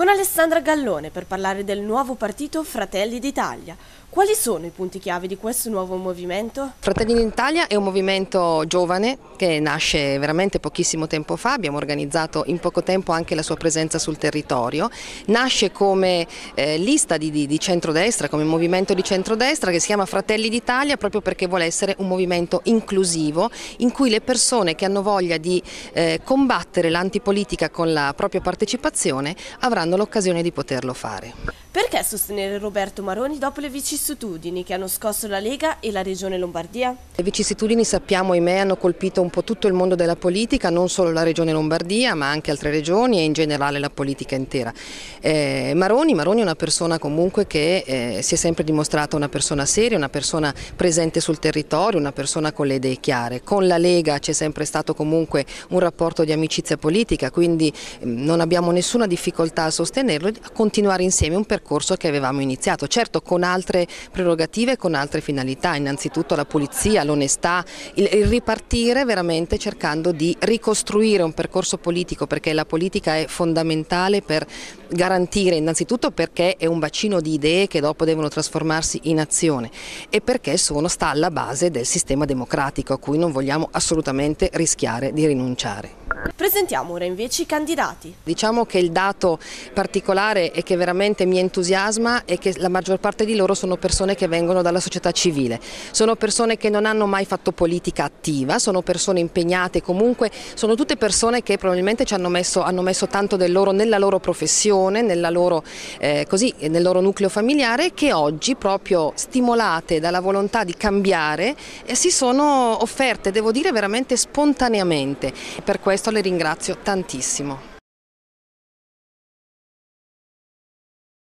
con Alessandra Gallone per parlare del nuovo partito Fratelli d'Italia. Quali sono i punti chiave di questo nuovo movimento? Fratelli d'Italia è un movimento giovane che nasce veramente pochissimo tempo fa, abbiamo organizzato in poco tempo anche la sua presenza sul territorio, nasce come lista di centrodestra, come movimento di centrodestra che si chiama Fratelli d'Italia proprio perché vuole essere un movimento inclusivo in cui le persone che hanno voglia di combattere l'antipolitica con la propria partecipazione avranno l'occasione di poterlo fare. Perché sostenere Roberto Maroni dopo le vicissitudini che hanno scosso la Lega e la Regione Lombardia? Le vicissitudini, sappiamo, ahimè, hanno colpito un po' tutto il mondo della politica, non solo la Regione Lombardia ma anche altre regioni e in generale la politica intera. Maroni è una persona comunque che si è sempre dimostrata una persona seria, una persona presente sul territorio, una persona con le idee chiare. Con la Lega c'è sempre stato comunque un rapporto di amicizia politica, quindi non abbiamo nessuna difficoltà a sostenerlo e a continuare insieme un percorso che avevamo iniziato, certo con altre prerogative e con altre finalità, innanzitutto la pulizia, l'onestà, il ripartire veramente cercando di ricostruire un percorso politico, perché la politica è fondamentale per garantire, innanzitutto perché è un bacino di idee che dopo devono trasformarsi in azione e perché sta alla base del sistema democratico a cui non vogliamo assolutamente rischiare di rinunciare. Presentiamo ora invece i candidati. Diciamo che il dato particolare e che veramente mi entusiasma è che la maggior parte di loro sono persone che vengono dalla società civile, sono persone che non hanno mai fatto politica attiva, sono persone impegnate, comunque sono tutte persone che probabilmente hanno messo tanto del loro nella loro professione, nel loro nucleo familiare e che oggi proprio stimolate dalla volontà di cambiare si sono offerte, devo dire veramente spontaneamente. Per questo le ringrazio tantissimo.